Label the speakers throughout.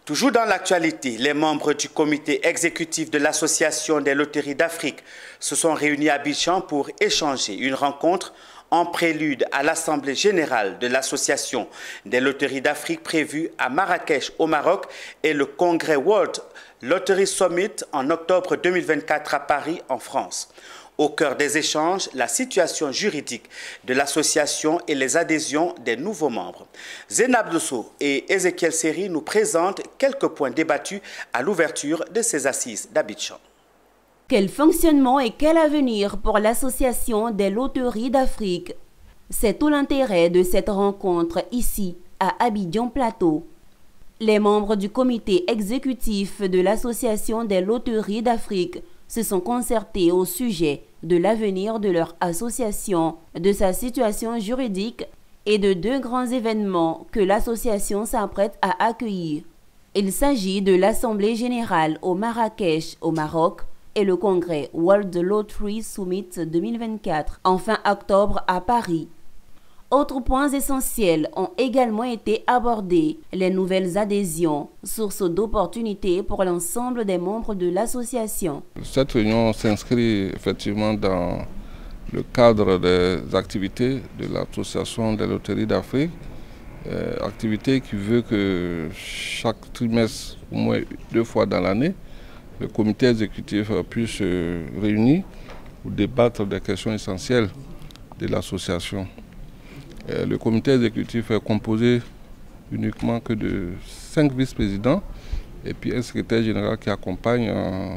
Speaker 1: Toujours dans l'actualité, les membres du comité exécutif de l'Association des loteries d'Afrique se sont réunis à Abidjan pour échanger une rencontre en prélude à l'Assemblée générale de l'Association des loteries d'Afrique prévue à Marrakech au Maroc et le congrès World Lottery Summit en octobre 2024 à Paris en France. Au cœur des échanges, la situation juridique de l'association et les adhésions des nouveaux membres. Zénab Dosso et Ezekiel Seri nous présentent quelques points débattus à l'ouverture de ces assises d'Abidjan.
Speaker 2: Quel fonctionnement et quel avenir pour l'association des loteries d'Afrique? C'est tout l'intérêt de cette rencontre ici, à Abidjan Plateau. Les membres du comité exécutif de l'association des loteries d'Afrique se sont concertés au sujet de l'avenir de leur association, de sa situation juridique et de deux grands événements que l'association s'apprête à accueillir. Il s'agit de l'Assemblée générale au Marrakech, au Maroc, et le congrès World Lottery Summit 2024 en fin octobre à Paris. Autres points essentiels ont également été abordés, les nouvelles adhésions, source d'opportunités pour l'ensemble des membres de l'association.
Speaker 3: Cette réunion s'inscrit effectivement dans le cadre des activités de l'Association des loteries d'Afrique, activité qui veut que chaque trimestre, au moins 2 fois dans l'année, le comité exécutif puisse se réunir pour débattre des questions essentielles de l'association. Le comité exécutif est composé uniquement que de 5 vice-présidents et puis un secrétaire général qui accompagne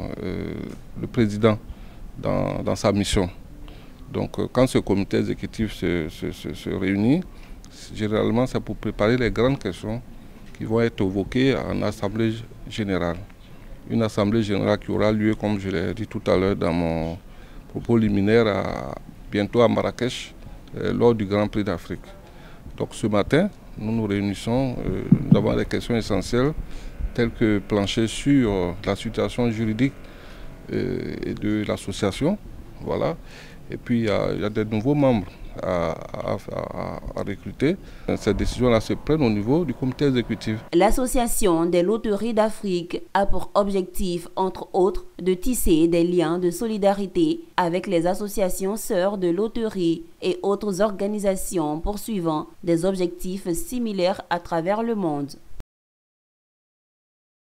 Speaker 3: le président dans sa mission. Donc quand ce comité exécutif se réunit, généralement c'est pour préparer les grandes questions qui vont être évoquées en assemblée générale. Une assemblée générale qui aura lieu, comme je l'ai dit tout à l'heure dans mon propos liminaire, bientôt à Marrakech, lors du Grand Prix d'Afrique. Donc ce matin, nous nous réunissons, nous avons des questions essentielles telles que plancher sur la situation juridique de l'association. Voilà. Et puis il y a des nouveaux membres à recruter. Ces décisions-là se prennent au niveau du comité exécutif.
Speaker 2: L'Association des loteries d'Afrique a pour objectif, entre autres, de tisser des liens de solidarité avec les associations sœurs de loteries et autres organisations poursuivant des objectifs similaires à travers le monde.